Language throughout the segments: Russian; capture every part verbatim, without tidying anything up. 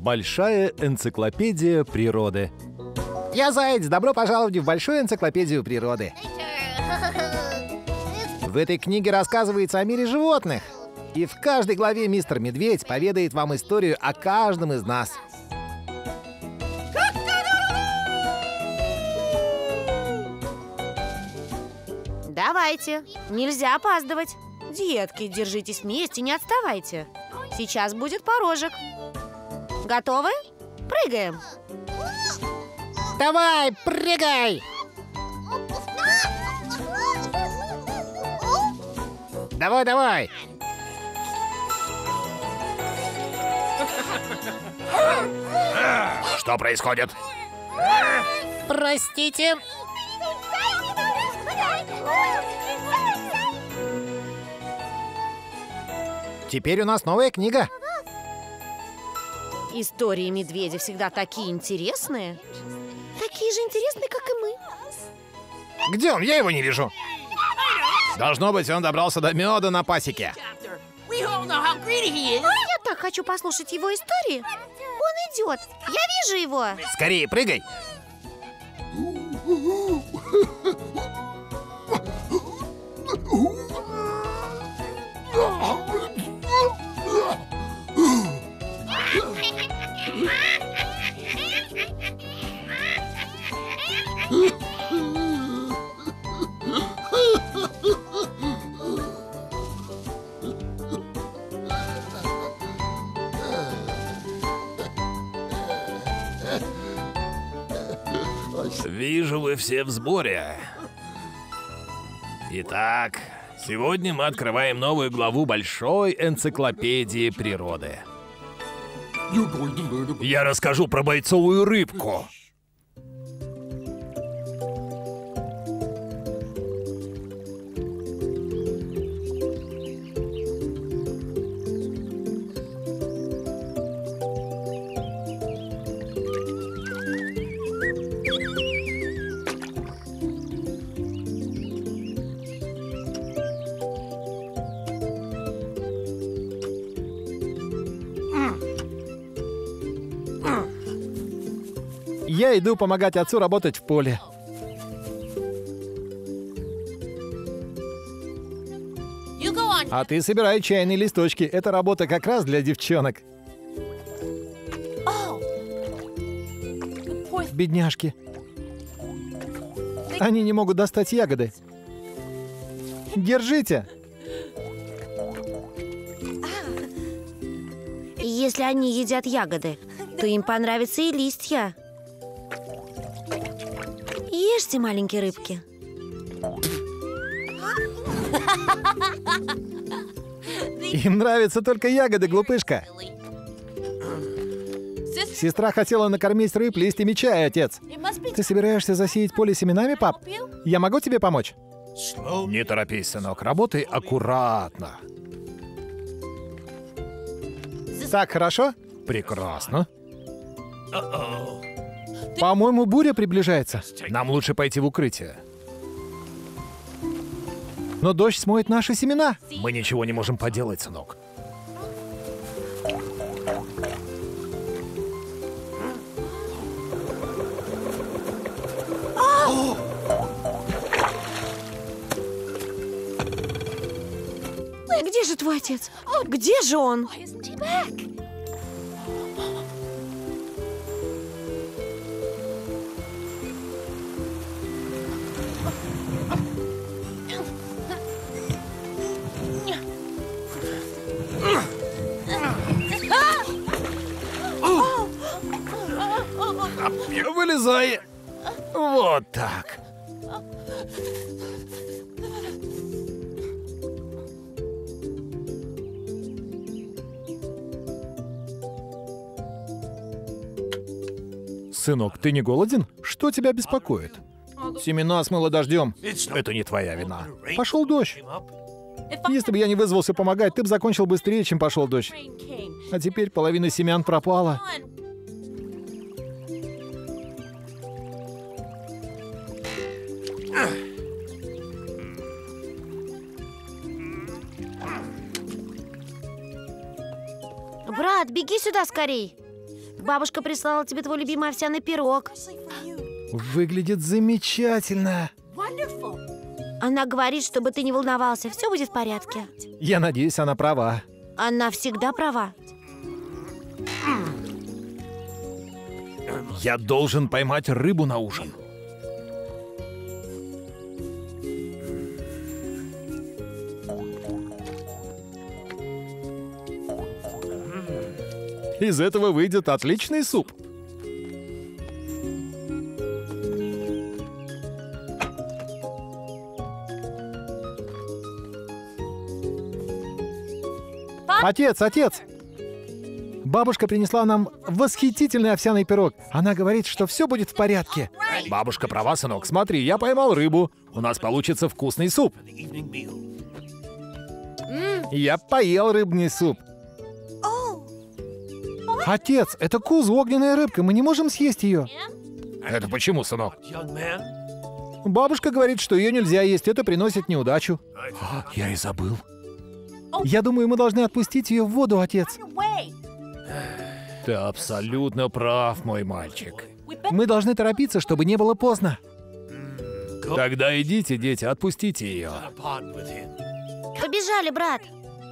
Большая энциклопедия природы. Я Заяц, добро пожаловать в Большую энциклопедию природы. В этой книге рассказывается о мире животных. И в каждой главе мистер Медведь поведает вам историю о каждом из нас. Давайте, нельзя опаздывать. Детки, держитесь вместе, не отставайте. Сейчас будет порожек. Готовы? Прыгаем. Давай, прыгай! Давай, давай! Что происходит? Простите. Теперь у нас новая книга. Истории медведя всегда такие интересные. Такие же интересные, как и мы. Где он? Я его не вижу. Должно быть, он добрался до меда на пасеке. Я так хочу послушать его истории. Он идет. Я вижу его. Скорее, прыгай. Вижу, вы все в сборе. Итак, сегодня мы открываем новую главу Большой энциклопедии природы. Я расскажу про бойцовую рыбку. Я иду помогать отцу работать в поле. А ты собирай чайные листочки. Это работа как раз для девчонок. Бедняжки. Они не могут достать ягоды. Держите. Если они едят ягоды, то им понравятся и листья. Ешьте, маленькие рыбки. Им нравятся только ягоды, глупышка. Сестра хотела накормить рыб листьями чая, отец. Ты собираешься засеять поле семенами, пап? Я могу тебе помочь? Не торопись, сынок, работай аккуратно. Так, хорошо? Прекрасно. По-моему, буря приближается. Нам лучше пойти в укрытие. Но дождь смоет наши семена. Мы ничего не можем поделать, сынок. Где же твой отец? Где же он? Вылезай. Вот так. Сынок, ты не голоден? Что тебя беспокоит? Семена смыло дождем. Это не твоя вина. Пошел дождь. Если бы я не вызвался помогать, ты бы закончил быстрее, чем пошел дождь. А теперь половина семян пропала. Брат, беги сюда скорей. Бабушка прислала тебе твой любимый овсяный пирог. Выглядит замечательно. Она говорит, чтобы ты не волновался, все будет в порядке. Я надеюсь, она права. Она всегда права. Я должен поймать рыбу на ужин. Из этого выйдет отличный суп. Отец, отец! Бабушка принесла нам восхитительный овсяный пирог. Она говорит, что все будет в порядке. Бабушка права, сынок. Смотри, я поймал рыбу. У нас получится вкусный суп. Я поел рыбный суп. Отец, это кузу, огненная рыбка. Мы не можем съесть ее. Это почему, сынок? Бабушка говорит, что ее нельзя есть. Это приносит неудачу. А, я и забыл. Я думаю, мы должны отпустить ее в воду, отец. Ты абсолютно прав, мой мальчик. Мы должны торопиться, чтобы не было поздно. Тогда идите, дети, отпустите ее. Побежали, брат.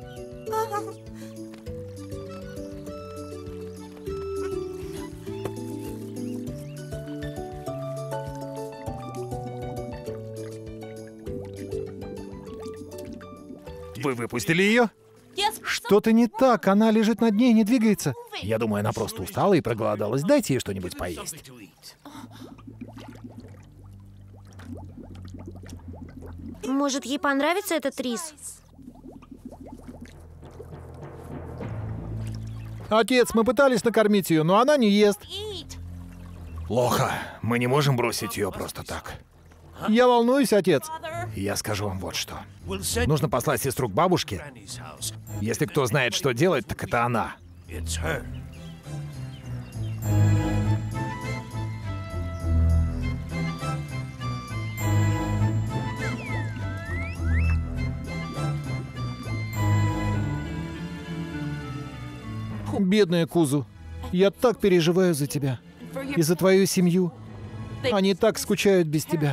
Вы выпустили ее? Что-то не так, она лежит на дне и не двигается. Я думаю, она просто устала и проголодалась. Дайте ей что-нибудь поесть. Может, ей понравится этот рис? Отец, мы пытались накормить ее, но она не ест. Плохо. Мы не можем бросить ее просто так. Я волнуюсь, отец. Я скажу вам вот что. Нужно послать сестру к бабушке. Если кто знает, что делать, так это она. Бедная Кузу, я так переживаю за тебя. И за твою семью. Они так скучают без тебя.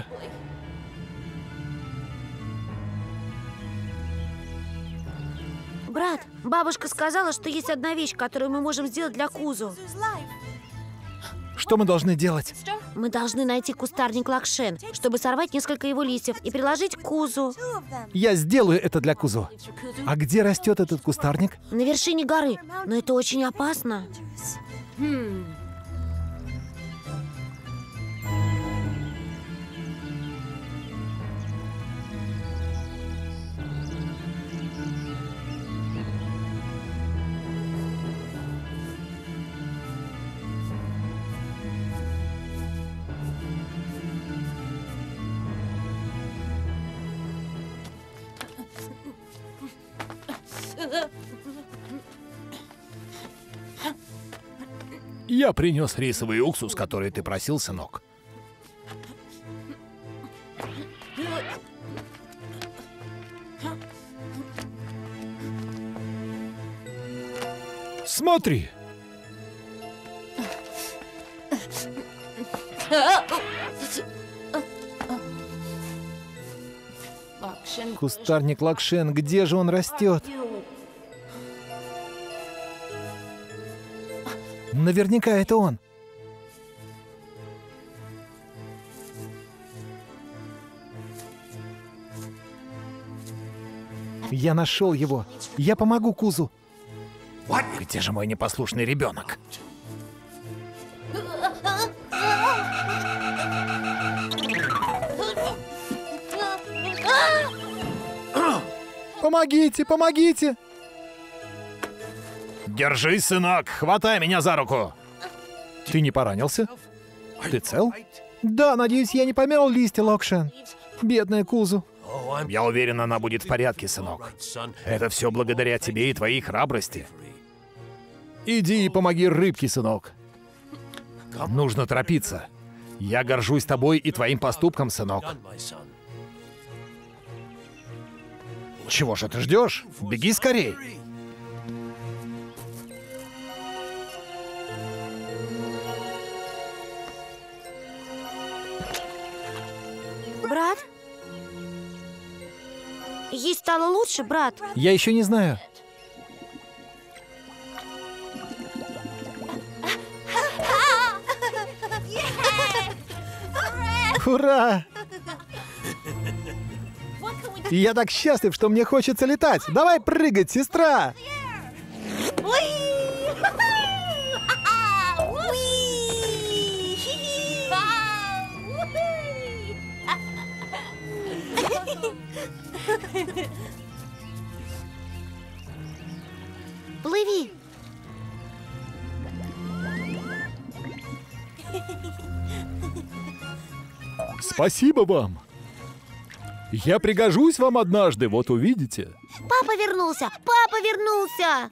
Брат, бабушка сказала, что есть одна вещь, которую мы можем сделать для Кузу. Что мы должны делать? Мы должны найти кустарник Лакшен, чтобы сорвать несколько его листьев и приложить к Кузу. Я сделаю это для Кузу. А где растет этот кустарник? На вершине горы, но это очень опасно. Я принес рисовый уксус, который ты просил, сынок. Смотри! Кустарник Лакшен, где же он растет? Наверняка это он. Я нашел его. Я помогу Кузу. Где же мой непослушный ребенок? Помогите, помогите! Держись, сынок! Хватай меня за руку! Ты не поранился? Ты цел? Да, надеюсь, я не помял листья, Лакшен. Бедная Кузу. Я уверен, она будет в порядке, сынок. Это все благодаря тебе и твоей храбрости. Иди и помоги рыбке, сынок. Нужно торопиться. Я горжусь тобой и твоим поступком, сынок. Чего же ты ждешь? Беги скорей! Ей стало лучше, брат? Я еще не знаю. Ура! Я так счастлив, что мне хочется летать. Давай прыгать, сестра! Плыви. Спасибо вам. Я пригожусь вам однажды, вот увидите. Папа вернулся! Папа вернулся!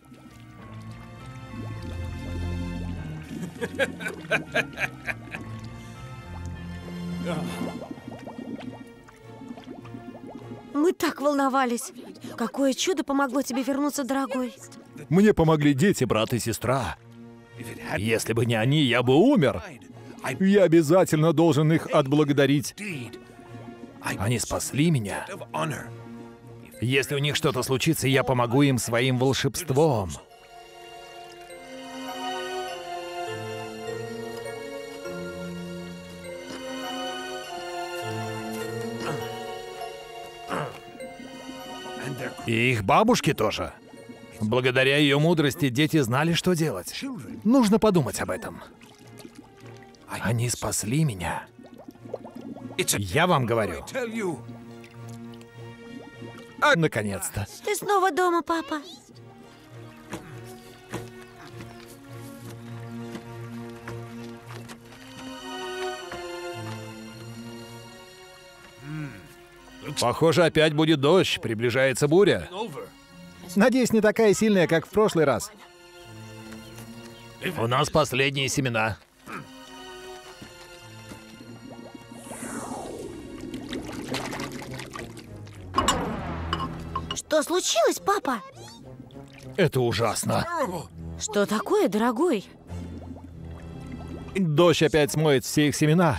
Мы так волновались. Какое чудо помогло тебе вернуться, дорогой. Мне помогли дети, брат и сестра. Если бы не они, я бы умер. Я обязательно должен их отблагодарить. Они спасли меня. Если у них что-то случится, я помогу им своим волшебством. И их бабушки тоже. Благодаря ее мудрости дети знали, что делать. Нужно подумать об этом. Они спасли меня. Я вам говорю. Наконец-то. Ты снова дома, папа. Похоже, опять будет дождь. Приближается буря. Надеюсь, не такая сильная, как в прошлый раз. У нас последние семена. Что случилось, папа? Это ужасно. Что такое, дорогой? Дождь опять смоет все их семена.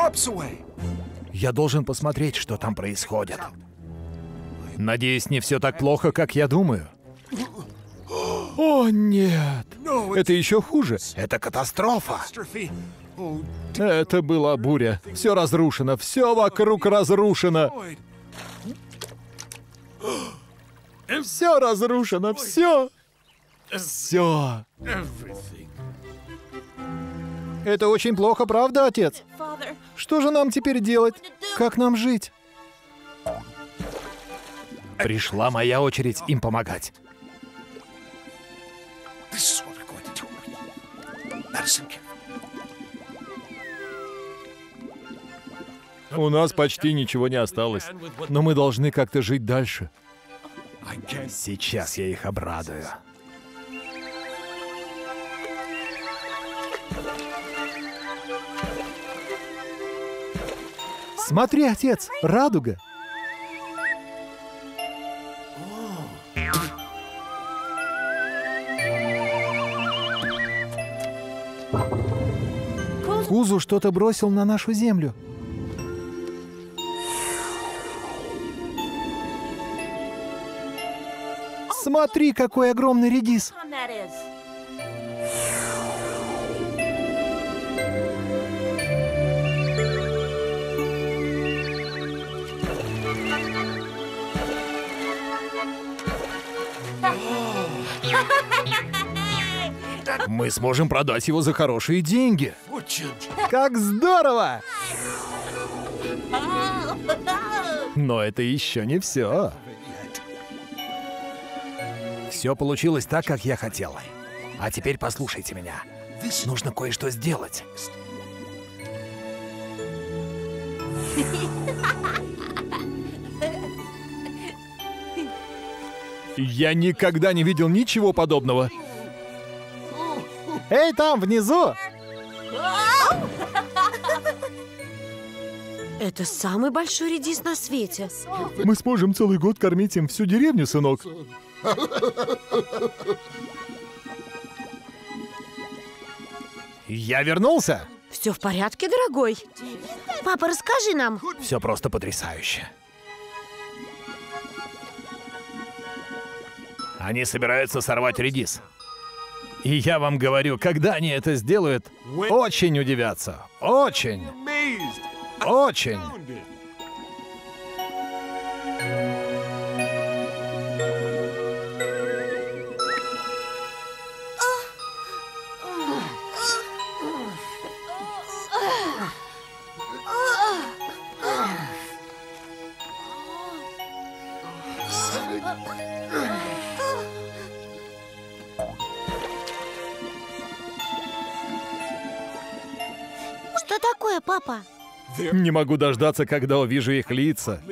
Я должен посмотреть, что там происходит. Надеюсь, не все так плохо, как я думаю. О, нет. Это еще хуже. Это катастрофа. Это была буря. Все разрушено. Все вокруг разрушено. Все разрушено. Все. Все. Это очень плохо, правда, отец? Что же нам теперь делать? Как нам жить? Пришла моя очередь им помогать. У нас почти ничего не осталось, но мы должны как-то жить дальше. Сейчас я их обрадую. Смотри, отец, радуга. Кузу что-то бросил на нашу землю. Смотри, какой огромный редис. Мы сможем продать его за хорошие деньги. Как здорово! Но это еще не все. Все получилось так, как я хотел. А теперь послушайте меня. Нужно кое-что сделать. Я никогда не видел ничего подобного. Эй, там, внизу! Это самый большой редис на свете. Мы сможем целый год кормить им всю деревню, сынок. Я вернулся. Все в порядке, дорогой? Папа, расскажи нам. Все просто потрясающе. Они собираются сорвать редис. И я вам говорю, когда они это сделают, очень удивятся. Очень. Очень. Что такое, папа? Не могу дождаться, когда увижу их лица.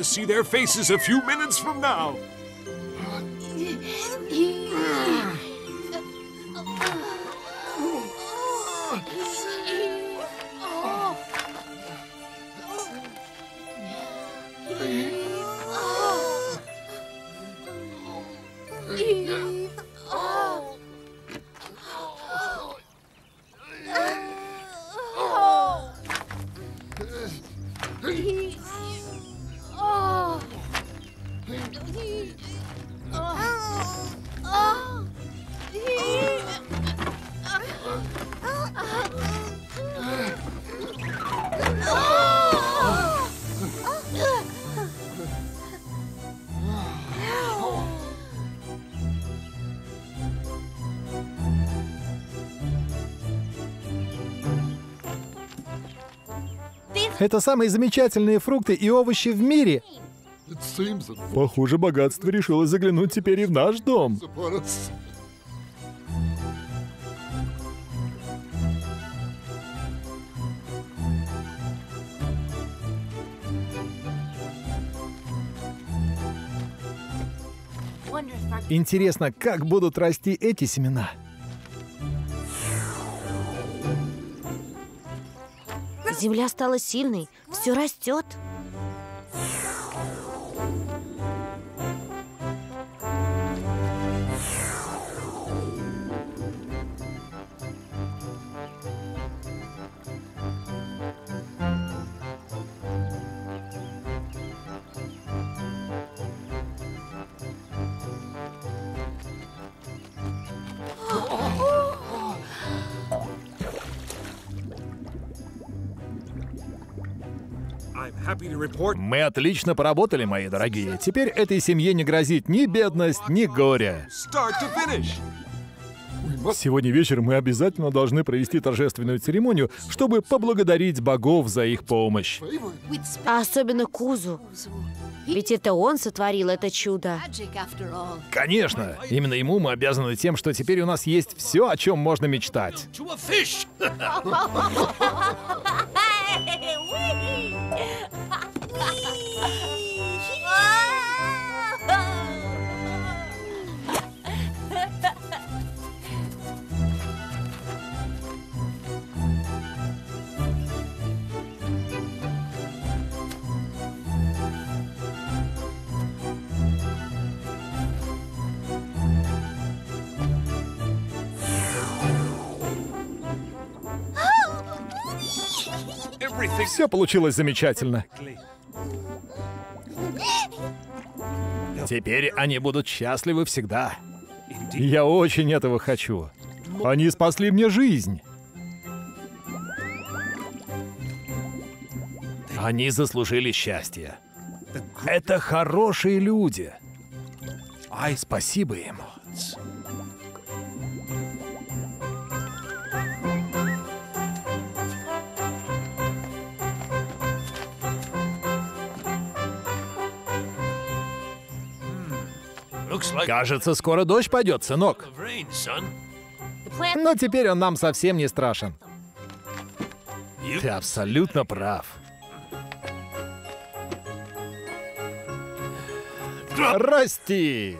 Это самые замечательные фрукты и овощи в мире. Похоже, богатство решило заглянуть теперь и в наш дом. Интересно, как будут расти эти семена? Земля стала сильной, все растет. Мы отлично поработали, мои дорогие. Теперь этой семье не грозит ни бедность, ни горе. Сегодня вечером мы обязательно должны провести торжественную церемонию, чтобы поблагодарить богов за их помощь. А особенно Кузу. Ведь это он сотворил это чудо. Конечно, именно ему мы обязаны тем, что теперь у нас есть все, о чем можно мечтать. Все получилось замечательно. Теперь они будут счастливы всегда. Я очень этого хочу. Они спасли мне жизнь. Они заслужили счастье. Это хорошие люди. Спасибо им. Кажется, скоро дождь пойдет, сынок. Но теперь он нам совсем не страшен. Ты абсолютно прав. Расти!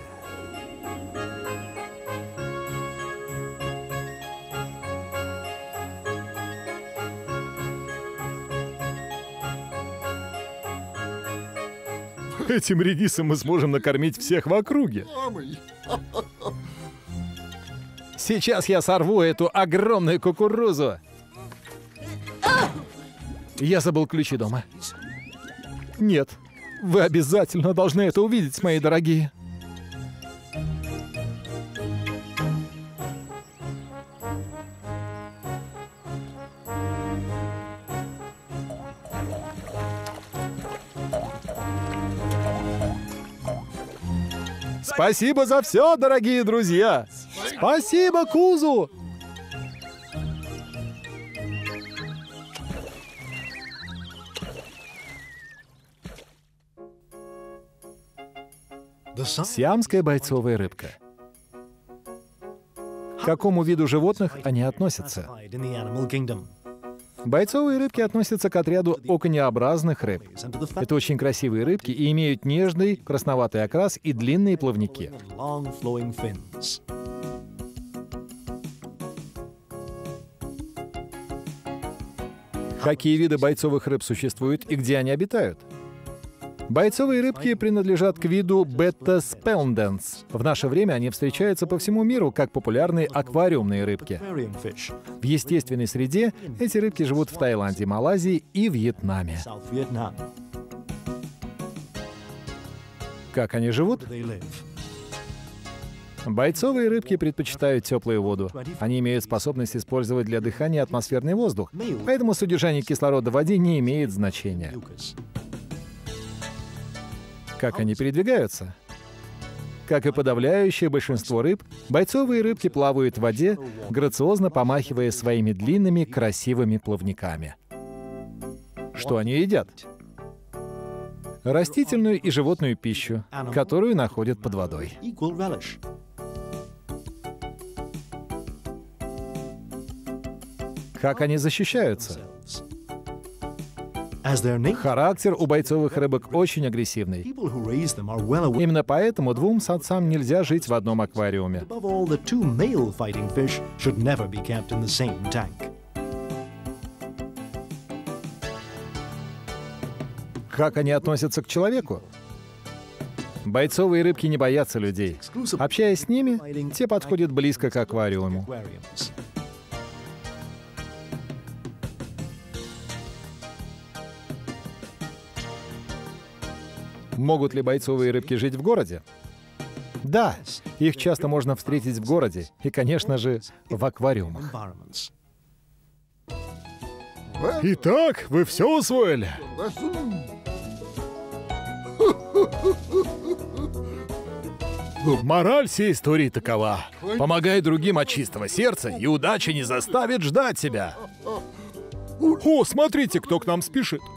Этим редисом мы сможем накормить всех в округе. Сейчас я сорву эту огромную кукурузу. Я забыл ключи дома. Нет, вы обязательно должны это увидеть, мои дорогие. Спасибо за все, дорогие друзья! Спасибо, Кузу! Сиамская бойцовая рыбка. К какому виду животных они относятся? Бойцовые рыбки относятся к отряду оконеобразных рыб. Это очень красивые рыбки и имеют нежный красноватый окрас и длинные плавники. Какие виды бойцовых рыб существуют и где они обитают? Бойцовые рыбки принадлежат к виду бета-спелнденс. В наше время они встречаются по всему миру как популярные аквариумные рыбки. В естественной среде эти рыбки живут в Таиланде, Малайзии и Вьетнаме. Как они живут? Бойцовые рыбки предпочитают теплую воду. Они имеют способность использовать для дыхания атмосферный воздух, поэтому содержание кислорода в воде не имеет значения. Как они передвигаются? Как и подавляющее большинство рыб, бойцовые рыбки плавают в воде, грациозно помахивая своими длинными красивыми плавниками. Что они едят? Растительную и животную пищу, которую находят под водой. Как они защищаются? Характер у бойцовых рыбок очень агрессивный. Именно поэтому двум самцам нельзя жить в одном аквариуме. Как они относятся к человеку? Бойцовые рыбки не боятся людей. Общаясь с ними, те подходят близко к аквариуму. Могут ли бойцовые рыбки жить в городе? Да, их часто можно встретить в городе и, конечно же, в аквариумах. Итак, вы все усвоили? Мораль всей истории такова. Помогай другим от чистого сердца, и удача не заставит ждать себя. О, смотрите, кто к нам спешит.